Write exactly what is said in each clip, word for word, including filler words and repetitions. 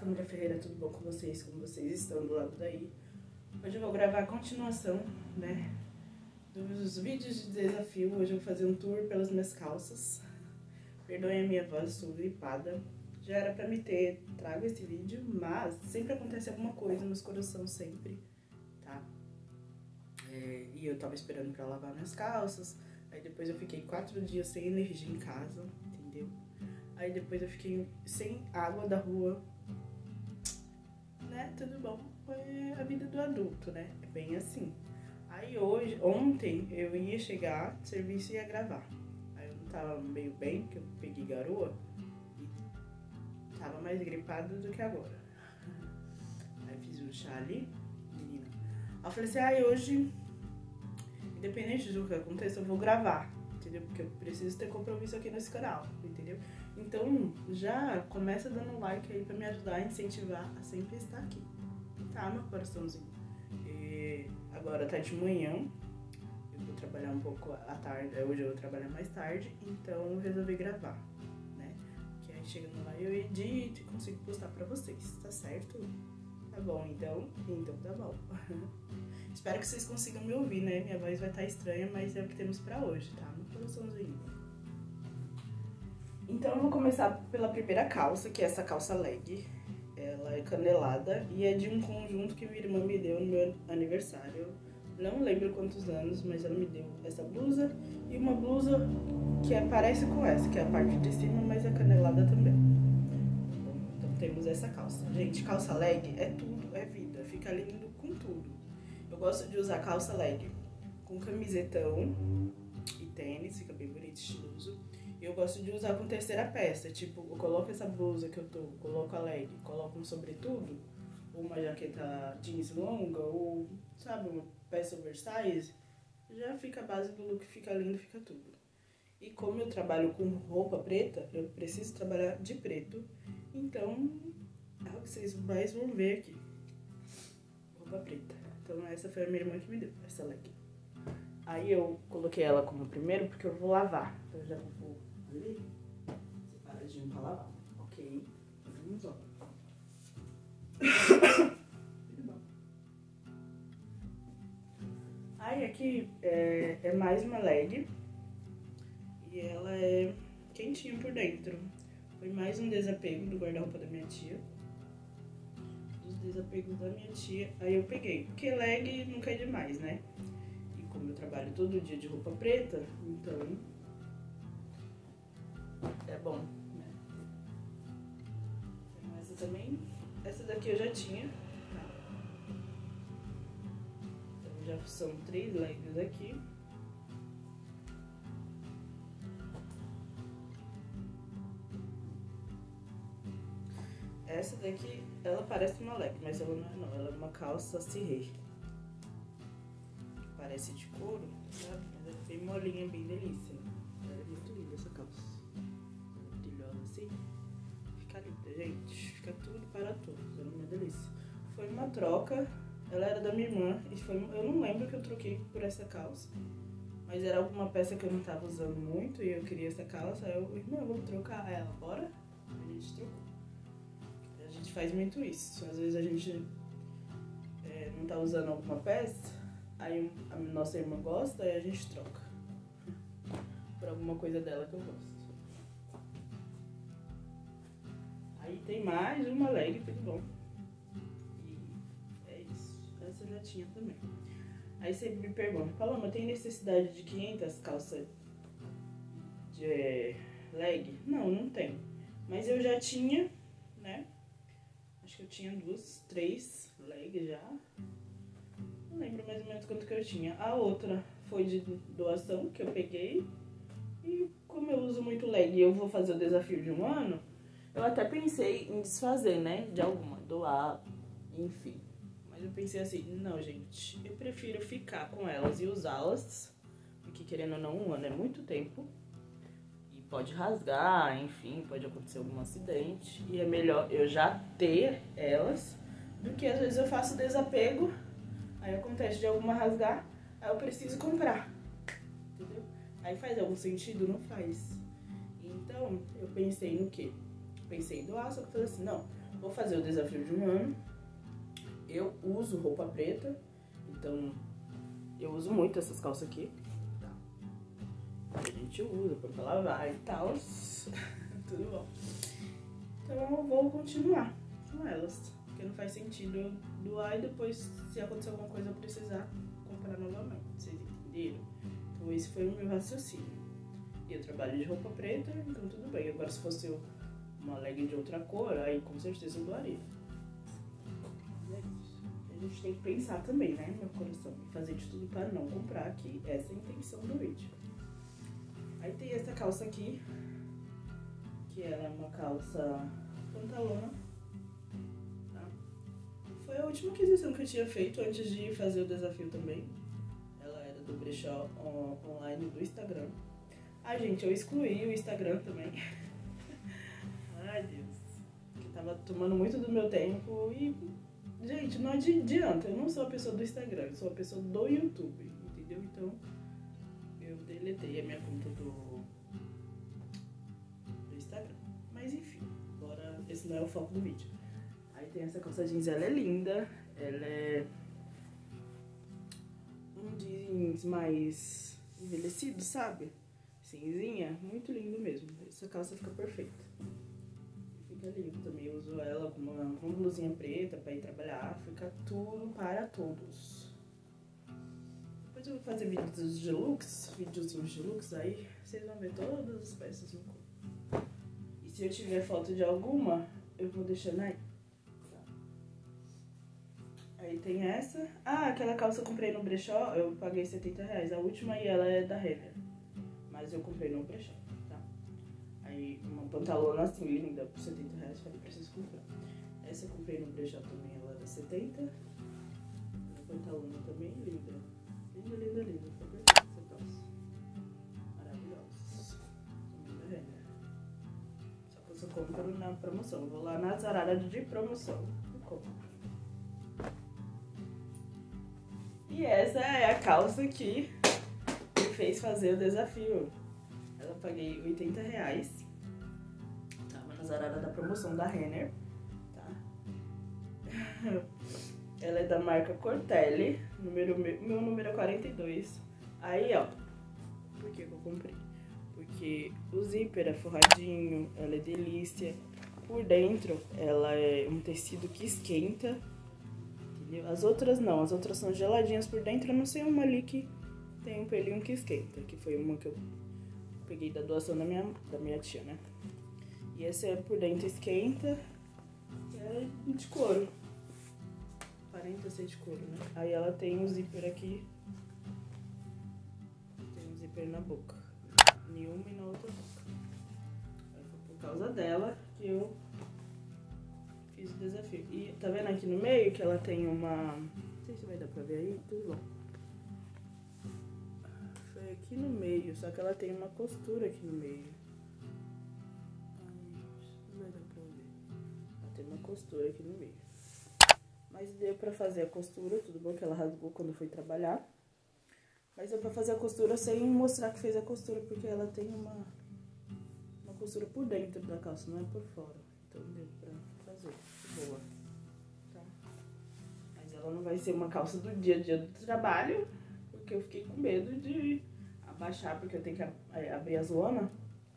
família Ferreira, tudo bom com vocês? Como vocês estão do lado daí? Hoje eu vou gravar a continuação, né, dos vídeos de desafio. Hoje eu vou fazer um tour pelas minhas calças. Perdoem a minha voz, estou gripada. Já era pra me ter trago esse vídeo, mas sempre acontece alguma coisa nos corações, sempre, tá? É, e eu tava esperando pra lavar minhas calças, aí depois eu fiquei quatro dias sem energia em casa, entendeu? Aí depois eu fiquei sem água da rua, né? Tudo bom, foi a vida do adulto, né? É bem assim. Aí hoje, ontem, eu ia chegar do serviço e ia gravar. Aí eu não tava meio bem, porque eu peguei garoa e tava mais gripada do que agora. Aí fiz um chá ali, menina. Aí eu falei assim, ai, ah, hoje, independente do que aconteça, eu vou gravar, entendeu? Porque eu preciso ter compromisso aqui nesse canal, entendeu? Então, já começa dando like aí pra me ajudar a incentivar a sempre estar aqui. Tá, meu coraçãozinho? E agora tá de manhã, eu vou trabalhar um pouco à tarde, hoje eu vou trabalhar mais tarde, então eu resolvi gravar, né? Que aí chegando lá eu edito e consigo postar pra vocês, tá certo? Tá bom, então? Então tá bom. Espero que vocês consigam me ouvir, né? Minha voz vai estar estranha, mas é o que temos pra hoje, tá? Meu coraçãozinho. Então eu vou começar pela primeira calça, que é essa calça leg. Ela é canelada e é de um conjunto que minha irmã me deu no meu aniversário. Eu não lembro quantos anos, mas ela me deu essa blusa e uma blusa que é, parece com essa, que é a parte de cima, mas é canelada também. Então temos essa calça. Gente, calça leg é tudo, é vida, fica lindo com tudo. Eu gosto de usar calça leg com camisetão e tênis, fica bem bonito, estiloso. Eu gosto de usar com terceira peça, tipo, eu coloco essa blusa que eu tô, coloco a leg, coloco um sobretudo, ou uma jaqueta jeans longa, ou, sabe, uma peça oversize, já fica a base do look, fica lindo, fica tudo. E como eu trabalho com roupa preta, eu preciso trabalhar de preto, então é o que vocês mais vão ver aqui, roupa preta. Então essa foi a minha irmã que me deu, essa leg. Aí eu coloquei ela como primeiro porque eu vou lavar, então eu já vou ali, separadinho pra lavar, ok? Vamos lá. Aí aqui é, é mais uma leg e ela é quentinha por dentro. Foi mais um desapego do guarda-roupa da minha tia. Dos desapegos da minha tia, aí eu peguei, porque leg nunca é demais, né? E como eu trabalho todo dia de roupa preta, então é bom, né? Então, essa também, essa daqui eu já tinha, tá? Então já são três legs aqui. Essa daqui, ela parece uma leg, mas ela não é não, ela é uma calça cirrê. Parece de couro, sabe? Mas é bem molinha, bem delícia. Ela é muito linda essa calça. Brilhosa assim. Fica linda, gente. Fica tudo para todos. Ela é uma delícia. Foi uma troca. Ela era da minha irmã. E foi, eu não lembro que eu troquei por essa calça. Mas era alguma peça que eu não tava usando muito e eu queria essa calça. Aí eu, irmã, vamos trocar ela, bora? A gente trocou. A gente faz muito isso. Às vezes a gente é, não tá usando alguma peça. Aí a nossa irmã gosta e a gente troca por alguma coisa dela que eu gosto. Aí tem mais uma leg, tudo bom. E é isso. Essa eu já tinha também. Aí você me pergunta, Paloma, tem necessidade de quinhentas calças de é, leg? Não, não tem. Mas eu já tinha, né? Acho que eu tinha duas, três legs já. Não lembro mais ou menos quanto que eu tinha. A outra foi de doação, que eu peguei. E como eu uso muito leg e eu vou fazer o desafio de um ano, eu até pensei em desfazer, né? De alguma, doar, enfim. Mas eu pensei assim, não, gente, eu prefiro ficar com elas e usá-las. Porque querendo ou não, um ano é muito tempo. E pode rasgar, enfim, pode acontecer algum acidente. E é melhor eu já ter elas do que às vezes eu faço desapego. Aí acontece de alguma rasgar, aí eu preciso comprar, entendeu? Aí faz algum sentido? Não faz. Então, eu pensei no quê? Pensei em doar, só que eu falei assim, não, vou fazer o desafio de um ano. Eu uso roupa preta, então eu uso muito essas calças aqui. Tá. A gente usa pra lavar e tal. Tudo bom. Então eu vou continuar com elas, porque não faz sentido eu doar e depois, se acontecer alguma coisa, eu precisar comprar novamente. Vocês entenderam? Então esse foi o meu raciocínio. E eu trabalho de roupa preta, então tudo bem. Agora se fosse uma leg de outra cor, aí com certeza eu doaria. A gente tem que pensar também, né, meu coração, e fazer de tudo para não comprar, que essa é a intenção do vídeo. Aí tem essa calça aqui, que ela é uma calça pantalona, tá? Foi a última aquisição que eu tinha feito antes de fazer o desafio também. Ela era do brechó on online do Instagram. Ah, gente, eu excluí o Instagram também. Ai, Deus. Que tava tomando muito do meu tempo e... Gente, não adianta, eu não sou a pessoa do Instagram, eu sou a pessoa do YouTube, entendeu? Então, eu deletei a minha conta do, do Instagram. Mas enfim, agora esse não é o foco do vídeo. Aí tem essa calça jeans, ela é linda, ela é um jeans mais envelhecido, sabe? Cinzinha, muito lindo mesmo. Essa calça fica perfeita. Fica lindo também, eu uso ela com uma, com uma blusinha preta pra ir trabalhar, fica tudo para todos. Depois eu vou fazer vídeos de looks, videozinhos de looks, aí vocês vão ver todas as peças no corpo. E se eu tiver foto de alguma, eu vou deixando aí. Tá. Aí tem essa. Ah, aquela calça eu comprei no brechó, eu paguei setenta reais. A última e ela é da Renner, mas eu comprei no brechó. Aí uma pantalona assim, linda, por setenta reais, falei, preciso comprar. Essa eu comprei no brechó também, ela era setenta. A pantalona também, linda. Linda, linda, linda. Ficou perfeita essa calça. Maravilhosa. Também da Renner. Só que eu só compro na promoção. Eu vou lá na Zarara de promoção e compro. E essa é a calça que me fez fazer o desafio. Eu paguei oitenta reais. Tava na Zarara da promoção da Renner, tá? Ela é da marca Cortelli, número, meu número é quarenta e dois. Aí, ó, por que que eu comprei? Porque o zíper é forradinho, ela é delícia. Por dentro, ela é um tecido que esquenta, entendeu? As outras não, as outras são geladinhas por dentro. Eu não sei uma ali que tem um pelinho que esquenta, que foi uma que eu peguei da doação da minha, da minha tia, né? E essa é por dentro esquenta, é de couro. Aparenta ser de couro, né? Aí ela tem um zíper aqui. Tem um zíper na boca. Em uma e na outra boca. Aí foi por causa dela que eu fiz o desafio. E tá vendo aqui no meio que ela tem uma... Não sei se vai dar pra ver aí, tudo bom. Aqui no meio, só que ela tem uma costura aqui no meio. Ai, não vai dar pra ver. Ela tem uma costura aqui no meio. Mas deu pra fazer a costura, tudo bom que ela rasgou quando foi trabalhar. Mas deu pra fazer a costura sem mostrar que fez a costura, porque ela tem uma, uma costura por dentro da calça, não é por fora. Então deu pra fazer, boa. Tá? Mas ela não vai ser uma calça do dia a dia do trabalho, porque eu fiquei com medo de abaixar, porque eu tenho que abrir as lonas.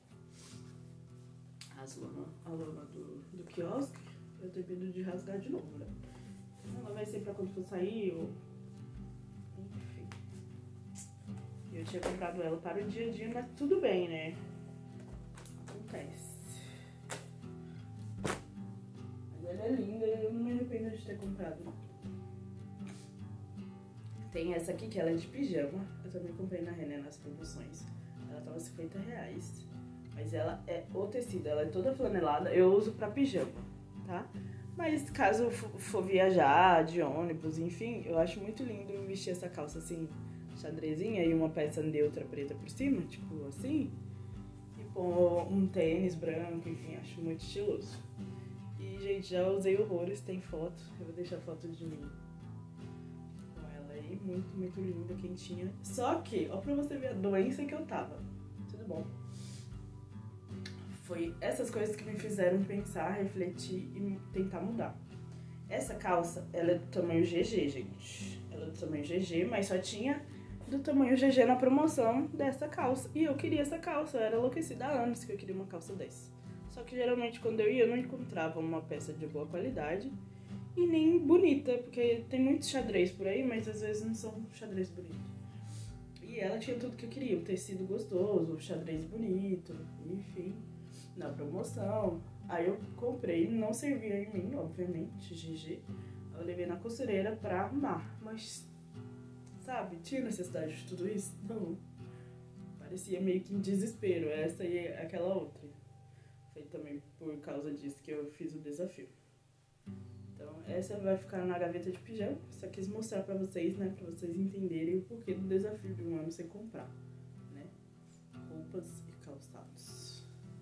As lonas, a lona do, do quiosque, eu tenho medo de rasgar de novo, né? Ela vai ser pra quando for sair, ou... enfim. Eu tinha comprado ela para o dia a dia, mas tudo bem, né? Acontece. Mas ela é linda, eu não me arrependo de ter comprado. Tem essa aqui, que ela é de pijama. Eu também comprei na Renner nas promoções. Ela tava cinquenta reais. Mas ela é o tecido, ela é toda flanelada. Eu uso pra pijama, tá? Mas caso for viajar de ônibus, enfim, eu acho muito lindo vestir essa calça assim, xadrezinha e uma peça neutra preta por cima, tipo assim. E pôr um tênis branco, enfim, acho muito estiloso. E, gente, já usei horrores, tem foto. Eu vou deixar foto de mim. Muito, muito linda, quentinha. Só que, ó, pra você ver a doença que eu tava. Tudo bom. foi essas coisas que me fizeram pensar, refletir e tentar mudar. Essa calça, ela é do tamanho G G, gente. Ela é do tamanho G G, mas só tinha do tamanho G G na promoção dessa calça. E eu queria essa calça, eu era enlouquecida há anos que eu queria uma calça dessa. Só que geralmente quando eu ia, eu não encontrava uma peça de boa qualidade e nem bonita, porque tem muitos xadrez por aí, mas às vezes não são xadrez bonitos. E ela tinha tudo que eu queria, um tecido gostoso, um xadrez bonito, enfim, na promoção. Aí eu comprei, não servia em mim, obviamente, G G. Eu levei na costureira pra arrumar, mas, sabe, tinha necessidade de tudo isso? Não. Parecia meio que em desespero, essa e aquela outra. Foi também por causa disso que eu fiz o desafio. Então, essa vai ficar na gaveta de pijama. Só quis mostrar pra vocês, né, pra vocês entenderem o porquê do desafio de um ano sem comprar, né, roupas e calçados.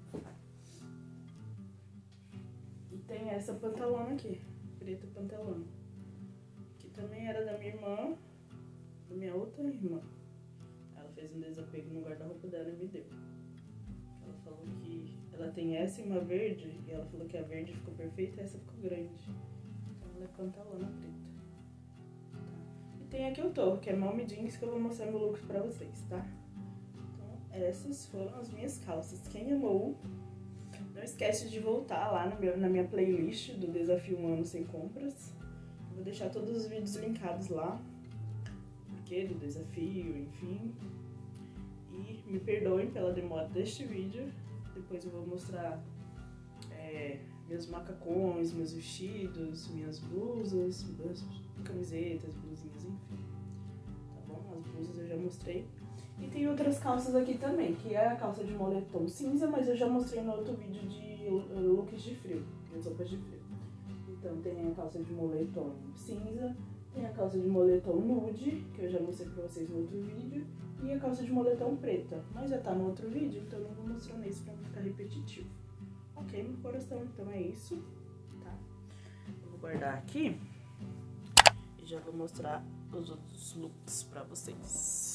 E tem essa pantalona aqui, preta pantalona, que também era da minha irmã, da minha outra irmã. Ela fez um desapego no guarda-roupa dela e me deu. Ela falou que ela tem essa e uma verde, e ela falou que a verde ficou perfeita e essa ficou grande. Então ela é pantalona preta. Tá. E tem aqui o torro, que é Mommy Jeans, que eu vou mostrar meu look pra vocês, tá? Então essas foram as minhas calças. Quem amou, não esquece de voltar lá no meu, na minha playlist do Desafio Um Ano Sem Compras. Eu vou deixar todos os vídeos linkados lá, porque do desafio, enfim. E me perdoem pela demora deste vídeo. Depois eu vou mostrar é, meus macacões, meus vestidos, minhas blusas, minhas camisetas, blusinhas, enfim. Tá bom? As blusas eu já mostrei. E tem outras calças aqui também, que é a calça de moletom cinza, mas eu já mostrei no outro vídeo de looks de frio, de roupas de frio. Então tem a calça de moletom cinza, tem a calça de moletom nude, que eu já mostrei pra vocês no outro vídeo, e a calça de moletom preta, mas já tá no outro vídeo, então eu não vou mostrar nesse pra não ficar repetitivo. Ok, meu coração, então é isso, tá? Eu vou guardar aqui e já vou mostrar os outros looks pra vocês.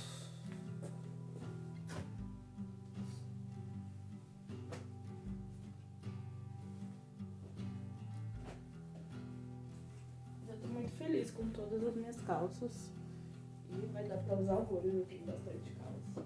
Feliz com todas as minhas calças e vai dar pra usar horrores, eu tenho bastante calça.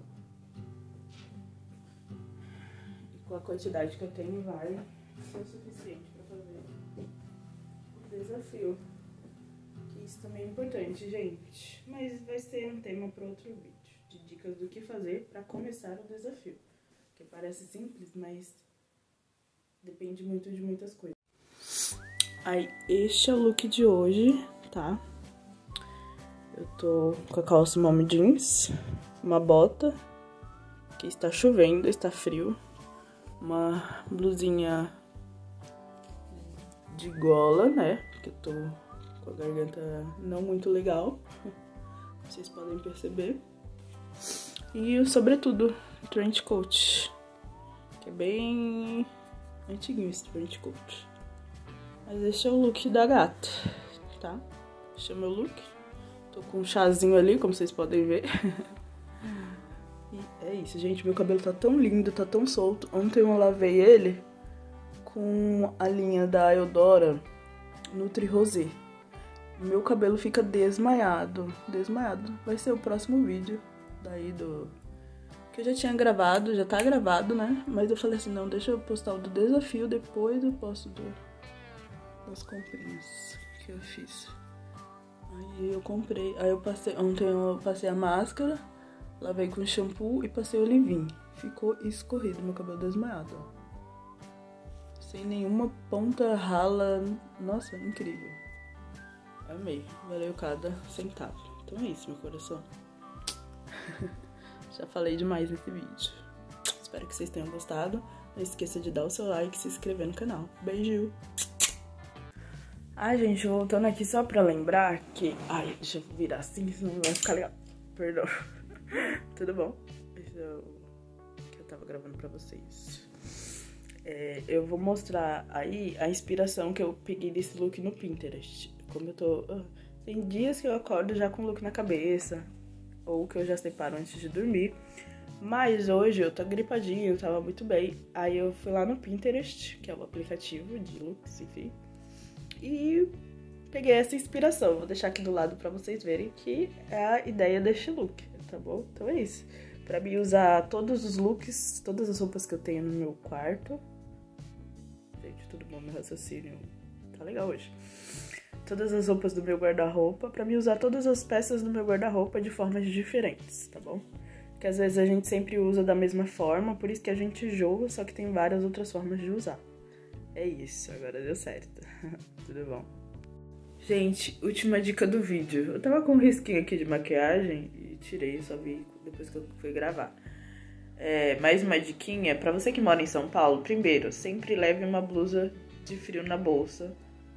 E com a quantidade que eu tenho vai ser o suficiente pra fazer o desafio. Que isso também é importante, gente. Mas vai ser um tema para outro vídeo, de dicas do que fazer pra começar o desafio. Que parece simples, mas depende muito de muitas coisas. Aí, este é o look de hoje, tá? Eu tô com a calça Mommy Jeans, uma bota, que está chovendo, está frio, uma blusinha de gola, né? Porque eu tô com a garganta não muito legal, vocês podem perceber. E o sobretudo, trench coat, que é bem antiguinho esse trench coat. Mas esse é o look da gata, tá? Esse é o meu look. Tô com um chazinho ali, como vocês podem ver. E é isso, gente. Meu cabelo tá tão lindo, tá tão solto. Ontem eu lavei ele com a linha da Eudora Nutri Rosé. Meu cabelo fica desmaiado, desmaiado. Vai ser o próximo vídeo daí do... que eu já tinha gravado, já tá gravado, né? Mas eu falei assim, não, deixa eu postar o do desafio, depois eu posto do... das comprinhas que eu fiz. Aí eu comprei, aí eu passei, ontem eu passei a máscara, lavei com shampoo e passei o leave-in. Ficou escorrido, meu cabelo desmaiado, ó. Sem nenhuma ponta rala, nossa, incrível. Amei, valeu cada centavo. Então é isso, meu coração. Já falei demais nesse vídeo. Espero que vocês tenham gostado. Não esqueça de dar o seu like e se inscrever no canal. Beijo! Ai, gente, voltando aqui só pra lembrar que... Ai, deixa eu virar assim, senão não vai ficar legal. Perdão. Tudo bom? Esse é o que eu tava gravando pra vocês. É, eu vou mostrar aí a inspiração que eu peguei desse look no Pinterest. Como eu tô... Uh, tem dias que eu acordo já com o look na cabeça, ou que eu já separo antes de dormir. Mas hoje eu tô gripadinha, eu tava muito bem. Aí eu fui lá no Pinterest, que é o aplicativo de looks, enfim. E peguei essa inspiração. Vou deixar aqui do lado pra vocês verem que é a ideia deste look, tá bom? Então é isso. Pra mim usar todos os looks, todas as roupas que eu tenho no meu quarto. Gente, tudo bom, meu raciocínio tá legal hoje. Todas as roupas do meu guarda-roupa, pra mim usar todas as peças do meu guarda-roupa de formas diferentes, tá bom? Porque às vezes a gente sempre usa da mesma forma, por isso que a gente joga, só que tem várias outras formas de usar. É isso, agora deu certo. Tudo bom. Gente, última dica do vídeo. Eu tava com um risquinho aqui de maquiagem e tirei, só vi depois que eu fui gravar. É, mais uma diquinha, pra você que mora em São Paulo, primeiro, sempre leve uma blusa de frio na bolsa,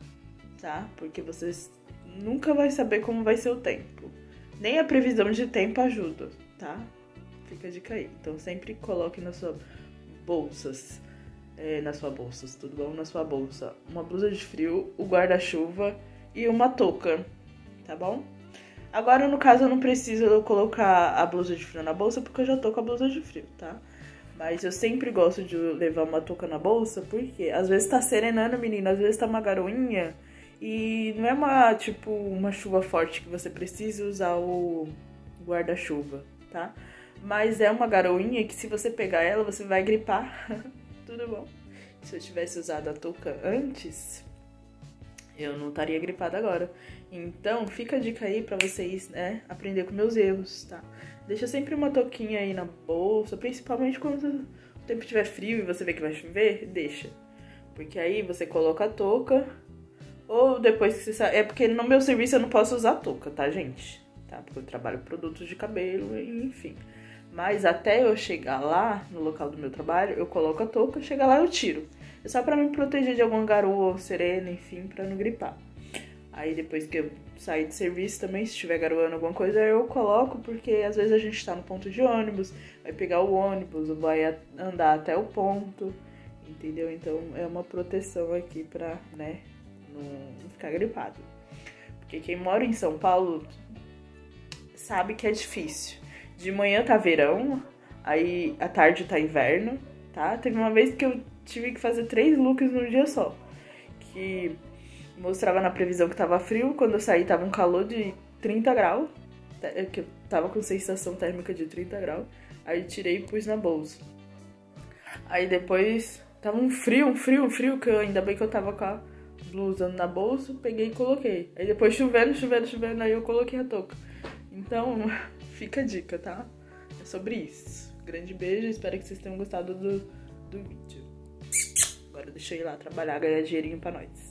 tá? Porque você nunca vai saber como vai ser o tempo. Nem a previsão de tempo ajuda, tá? Fica a dica aí. Então sempre coloque nas suas bolsas, é, na sua bolsa, tudo bom? Na sua bolsa, uma blusa de frio, o guarda-chuva e uma touca, tá bom? Agora, no caso, eu não preciso colocar a blusa de frio na bolsa, porque eu já tô com a blusa de frio, tá? Mas eu sempre gosto de levar uma touca na bolsa, porque às vezes tá serenando, menina, às vezes tá uma garoinha, e não é uma, tipo, uma chuva forte que você precisa usar o guarda-chuva, tá? Mas é uma garoinha que se você pegar ela, você vai gripar. Tudo bom? Se eu tivesse usado a touca antes, eu não estaria gripada agora. Então, fica a dica aí pra vocês, né, aprender com meus erros, tá? Deixa sempre uma touquinha aí na bolsa, principalmente quando o tempo estiver frio e você vê que vai chover, deixa. Porque aí você coloca a touca, ou depois que você sai... É porque no meu serviço eu não posso usar touca, tá, gente? Tá? Porque eu trabalho com produtos de cabelo, enfim. Mas até eu chegar lá, no local do meu trabalho, eu coloco a touca, chega lá eu tiro. É só pra me proteger de alguma garoa ou serena, enfim, pra não gripar. Aí depois que eu sair de serviço também, se estiver garoando alguma coisa, eu coloco, porque às vezes a gente tá no ponto de ônibus, vai pegar o ônibus, vai andar até o ponto, entendeu? Então é uma proteção aqui pra, né, não ficar gripado. Porque quem mora em São Paulo sabe que é difícil. De manhã tá verão, aí à tarde tá inverno, tá? Teve uma vez que eu tive que fazer três looks num dia só. Que mostrava na previsão que tava frio, quando eu saí tava um calor de trinta graus. Que eu tava com sensação térmica de trinta graus. Aí tirei e pus na bolsa. Aí depois tava um frio, um frio, um frio, que eu, ainda bem que eu tava com a blusa na bolsa, peguei e coloquei. Aí depois chovendo, chovendo, chovendo, aí eu coloquei a touca. Então... Fica a dica, tá? É sobre isso. Grande beijo, espero que vocês tenham gostado do, do vídeo. Agora deixa eu ir lá trabalhar, ganhar dinheirinho pra nós.